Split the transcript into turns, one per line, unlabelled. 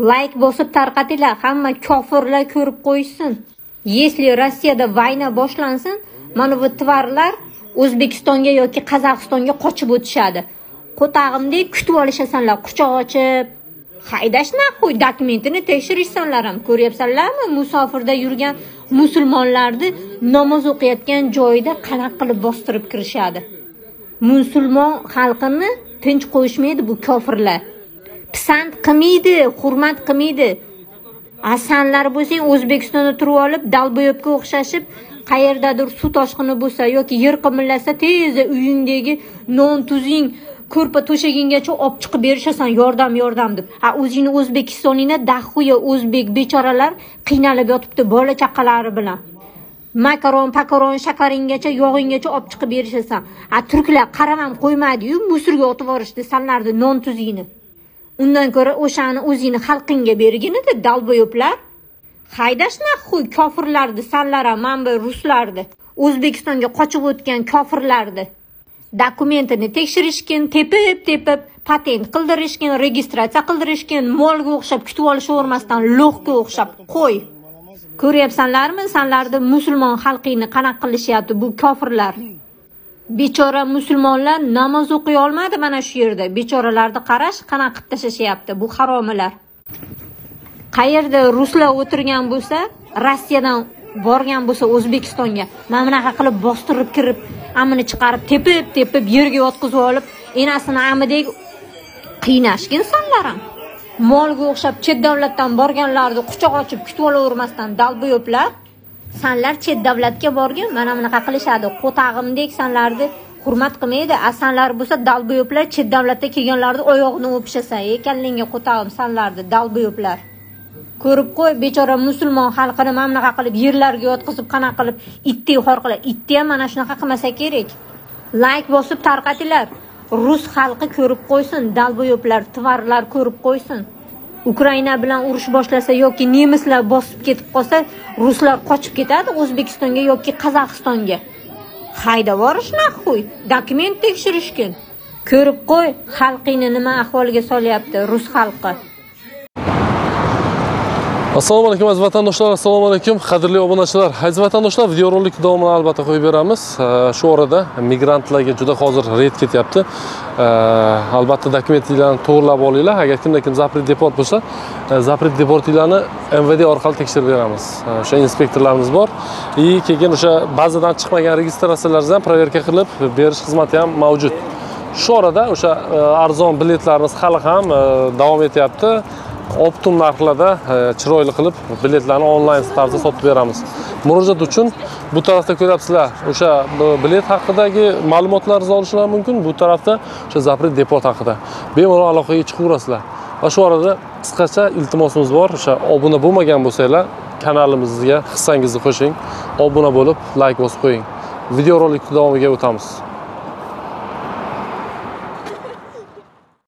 Like bosib tarqatinglar, hamma kofirlar ko'rib qo'ysin. Если Rossiyada vayna boshlansin, mana bu tvarlar O'zbekistonga yoki Qozog'istonga qochib o'tishadi. Qo'tag'imdek kutib olishasanlar, quchoq ochib. Haydash naxo'y, dokumentini tekshirishsanlar ham. Ko'ryapsanlarmi? Musofirda yurgan musulmonlarni namoz o'qiyotgan joyida qanaqa qilib bostirib kirishadi. Musulmon xalqini tinch qo'yishmaydi bu kofirlar. Pisand qilmaydi, hurmat qilmaydi. Asanlar bo'lsang O'zbekistonda turib olib, dalboyobga o'xshashib, qayerdadir suv toshqini bo'lsa yoki yer qimirlasa tezda uyingdagi non, tuzing, ko'rpa to'shagingacha olib chiqib berishasan, yordam deb. O'zingni O'zbekistoningda dahuya o'zbek bechoralar qiynalib yotibdi bola chaqalari bilan. Makaron, shakaringacha, yog'ingacha olib chiqib berishasan. Turklar qaramam qo'ymadi-yu, musurga otib yuborishdi sanlardi non tuzingni. Undan ko'ra o'shani o'zingni xalqingga bergin-edi, dalboyoblar. Haydash naxo'y kofirlarni sanlar ham, mana ruslarni, O'zbekistonga qochib o'tgan kofirlarni. Dokumentini tekshirishkin, tepib, patent qildirishkin, registratsiya qildirishkin, molga o'xshab kutib olishavermasdan lo'qqa o'xshab qo'y. Ko'ryapsanlarmi, sanlarda musulmon xalqini qanaqa qilishyapti bu kofirlar. Bechora musulmonlar namoz o'qiy olmadi mana shu yerda. Bechoralarni qarash, qanaqa qilib tashlashyapti bu haromilar. Qayerda ruslar o'tirgan bo'lsa, Rossiyadan borgan bo'lsa O'zbekistonga, mana bunaqa qilib bostirib kirib, amini chiqarib, tepib, yerga yotqizib olib, enasini amidek qiynashkin sanlar ham. Molga o'xshab chet davlatdan borganlarni quchoq ochib kutib olavermasdan dalboyoblar. Sanlar chet davlatga borgan, mana bunaqa qilishadi. Qo'tag'imdek sanlarni hurmat qilmaydi. Asanlar bo'lsa dalboyoblar chet davlatda kelganlarni oyog'ini o'pishasa, kallingga qo'tag'im sanlarni dalboyoblar. Ko'rib qo'y, bechora musulmon xalqini mana bunaqa qilib yerlarga yotqizib, qanaqa qilib itdek xor qiladi. Itni ham mana shunaqa qilmasa kerak. Like bosib tarqatinglar. Rus xalqi ko'rib qo'ysin, dalboyoblar, tvarlar ko'rib qo'ysin. Ukraina bilan urush boshlasa yoki nemislar bosib ketib qolsa, ruslar qochib ketadi O'zbekistonga yoki Qozog'istonga. Haydab borish naxo'y, dokument tekshirishkin. Ko'rib qo'y, xalqini nima ahvolga solyapti rus xalqi.
Assalomu alaykum aziz vatandoshlar, assalomu alaykum qadrli obunachilar. Aziz vatandoshlar, videorolik davomini albatta qo'yib beramiz. Shu orada migrantlarga juda hozir reyd ketyapti. Albatta dokumentlarni to'g'rilab olinglar. Agar kim zapret deport bo'lsa, zapret deportlarni MVD orqali tekshirib beramiz. O'sha inspektorlarimiz bor. Keyin o'sha bazadan chiqmagan registratsiyalarni ham proverka qilib berish xizmati ham mavjud. Shu orada o'sha arzon biletlarimiz hali ham davom etyapti. Optimum narxlarda chiroyli qilib biletlarni onlayn tarzda sotib beramiz. Murojaat uchun bu tarafda ko'ryapsizlar, o'sha bilet haqidagi ma'lumotlaringizni olishingiz mumkin. Bu tarafda o'sha zapret deport haqida bemalol aloqaga chiqaverasizlar. Va shu orada qisqacha iltimosimiz bor, o'sha obuna bo'lmagan bo'lsanglar, kanalimizga hissangizni qo'shing, obuna bo'lib, like bosib qo'ying. Videorolik davomiga o'tamiz.